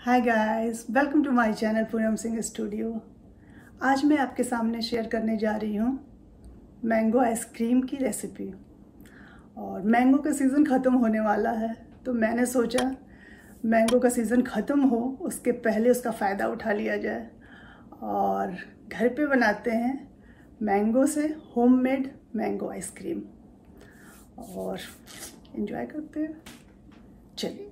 Hi guys, welcome to my channel Poonam Singh studio. आज मैं आपके सामने शेयर करने जा रही हूँ मैंगो आइसक्रीम की रेसिपी। और मैंगो का सीज़न ख़त्म होने वाला है, तो मैंने सोचा मैंगो का सीज़न ख़त्म हो उसके पहले उसका फ़ायदा उठा लिया जाए और घर पे बनाते हैं मैंगो से होममेड मैंगो आइसक्रीम और एंजॉय करते हैं। चलिए।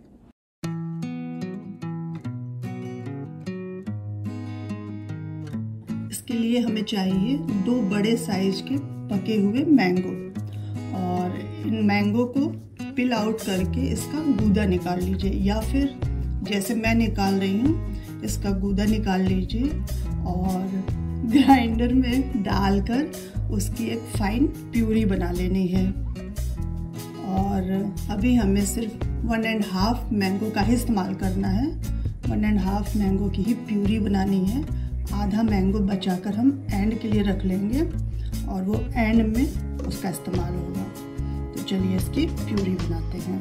इसके लिए हमें चाहिए 2 बड़े साइज के पके हुए मैंगो और इन मैंगो को पिल आउट करके इसका गूदा निकाल लीजिए, या फिर जैसे मैं निकाल रही हूँ इसका गूदा निकाल लीजिए और ग्राइंडर में डालकर उसकी एक फाइन प्यूरी बना लेनी है। और अभी हमें सिर्फ 1.5 मैंगो का ही इस्तेमाल करना है। 1.5 मैंगो की ही प्यूरी बनानी है। आधा मैंगो बचाकर हम एंड के लिए रख लेंगे और वो एंड में उसका इस्तेमाल होगा। तो चलिए इसकी प्यूरी बनाते हैं।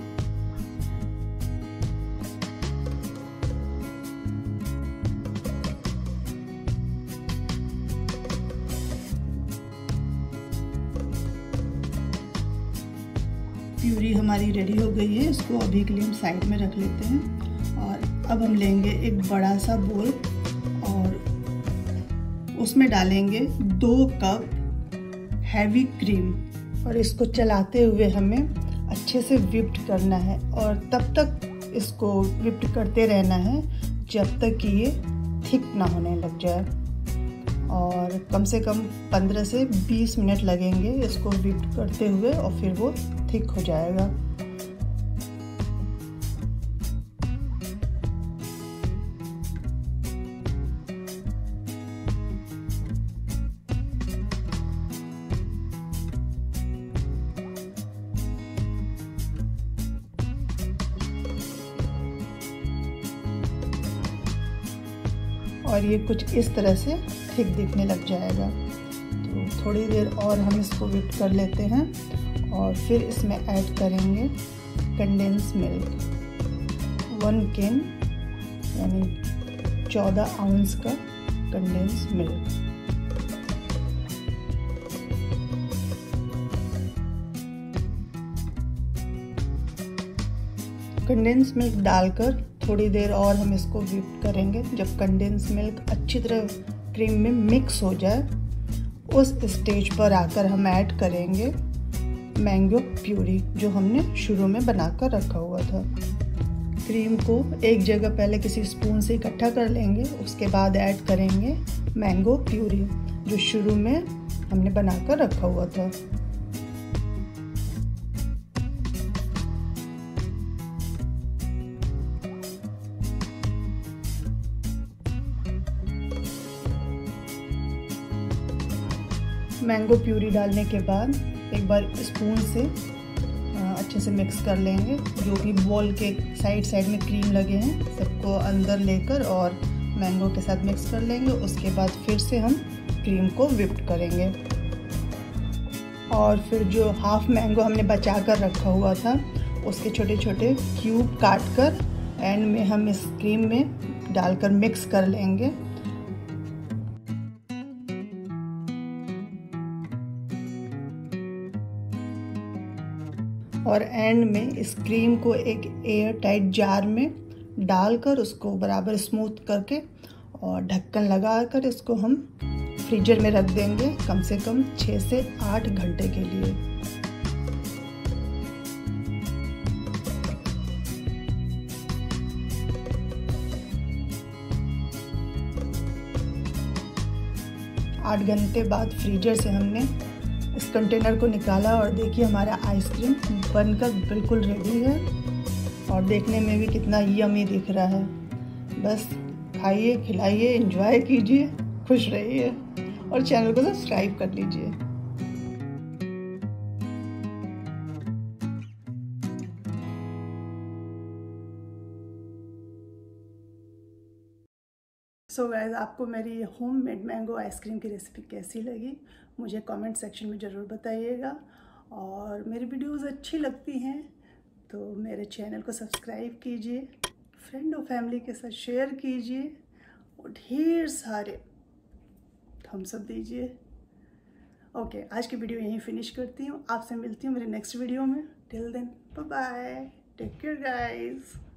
प्यूरी हमारी रेडी हो गई है, इसको अभी के लिए हम साइड में रख लेते हैं। और अब हम लेंगे एक बड़ा सा बोल और उसमें डालेंगे 2 कप हैवी क्रीम और इसको चलाते हुए हमें अच्छे से व्हिप्ड करना है और तब तक इसको व्हिप्ड करते रहना है जब तक कि ये थिक ना होने लग जाए। और कम से कम 15 से 20 मिनट लगेंगे इसको व्हिप्ड करते हुए और फिर वो थिक हो जाएगा। और ये कुछ इस तरह से थिक दिखने लग जाएगा। तो थोड़ी देर और हम इसको व्हिप कर लेते हैं और फिर इसमें ऐड करेंगे कंडेंस मिल्क 1 कैन यानी 14 आउंस का कंडेंस मिल्क। कंडेंस मिल्क डालकर थोड़ी देर और हम इसको व्हिप करेंगे। जब कंडेंस मिल्क अच्छी तरह क्रीम में मिक्स हो जाए उस स्टेज पर आकर हम ऐड करेंगे मैंगो प्यूरी जो हमने शुरू में बनाकर रखा हुआ था। क्रीम को एक जगह पहले किसी स्पून से इकट्ठा कर लेंगे, उसके बाद ऐड करेंगे मैंगो प्यूरी जो शुरू में हमने बनाकर रखा हुआ था। मैंगो प्यूरी डालने के बाद एक बार स्पून से अच्छे से मिक्स कर लेंगे। जो भी बॉल के साइड में क्रीम लगे हैं सबको अंदर लेकर और मैंगो के साथ मिक्स कर लेंगे। उसके बाद फिर से हम क्रीम को व्हिप्ड करेंगे और फिर जो हाफ मैंगो हमने बचा कर रखा हुआ था उसके छोटे छोटे क्यूब काट कर एंड में हम इस क्रीम में डालकर मिक्स कर लेंगे। और एंड में इस क्रीम को एक एयर टाइट जार में डालकर उसको बराबर स्मूथ करके और ढक्कन लगाकर इसको हम फ्रीजर में रख देंगे कम से कम 6 से 8 घंटे के लिए। आठ घंटे बाद फ्रीजर से हमने इस कंटेनर को निकाला और देखिए हमारा आइसक्रीम बनकर बिल्कुल रेडी है और देखने में भी कितना यम्मी दिख रहा है। बस खाइए, खिलाइए, एंजॉय कीजिए, खुश रहिए और चैनल को सब्सक्राइब कर लीजिए। सो गाइस, आपको मेरी ये होममेड मैंगो आइसक्रीम की रेसिपी कैसी लगी मुझे कमेंट सेक्शन में ज़रूर बताइएगा। और मेरी वीडियोस अच्छी लगती हैं तो मेरे चैनल को सब्सक्राइब कीजिए, फ्रेंड और फैमिली के साथ शेयर कीजिए और ढेर सारे थम्स अप दीजिए। ओके, आज की वीडियो यहीं फिनिश करती हूँ। आपसे मिलती हूँ मेरे नेक्स्ट वीडियो में। Till then bye bye, take care guys.